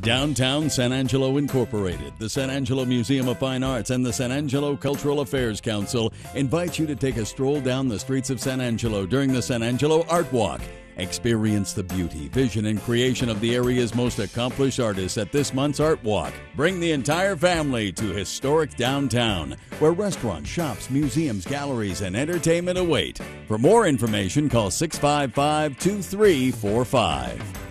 Downtown San Angelo Incorporated, the San Angelo Museum of Fine Arts, and the San Angelo Cultural Affairs Council invite you to take a stroll down the streets of San Angelo during the San Angelo Art Walk. Experience the beauty, vision, and creation of the area's most accomplished artists at this month's Art Walk. Bring the entire family to historic downtown, where restaurants, shops, museums, galleries, and entertainment await. For more information, call 655-2345.